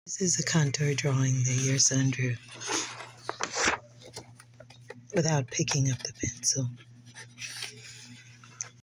This is a contour drawing that your son drew without picking up the pencil.